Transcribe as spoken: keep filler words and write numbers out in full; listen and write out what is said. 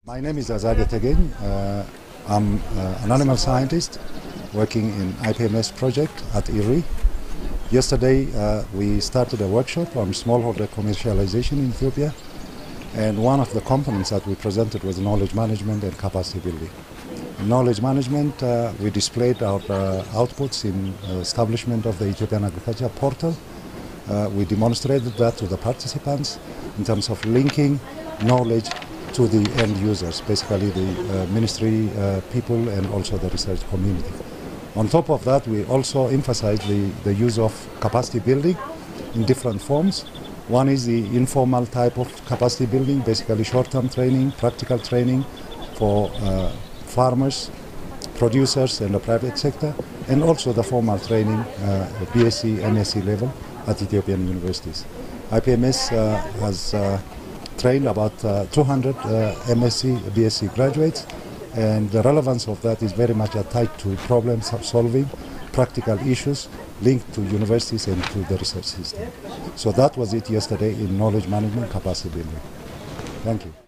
My name is Azadeh Tegin. Uh, I'm uh, an animal scientist working in I P M S project at I R I. Yesterday uh, we started a workshop on smallholder commercialization in Ethiopia, and one of the components that we presented was knowledge management and capacity building. In knowledge management, uh, we displayed our uh, outputs in uh, establishment of the Ethiopian Agriculture Portal. Uh, we demonstrated that to the participants in terms of linking knowledge to the end users, basically the uh, ministry uh, people and also the research community. On top of that, we also emphasize the, the use of capacity building in different forms. One is the informal type of capacity building, basically short-term training, practical training for uh, farmers, producers and the private sector, and also the formal training, uh, B S c, M S c level at Ethiopian universities. I P M S uh, has uh, trained about uh, two hundred uh, M S c, B S c graduates, and the relevance of that is very much tied to problem solving, practical issues linked to universities and to the research system. So that was it yesterday in knowledge management capacity building. Thank you.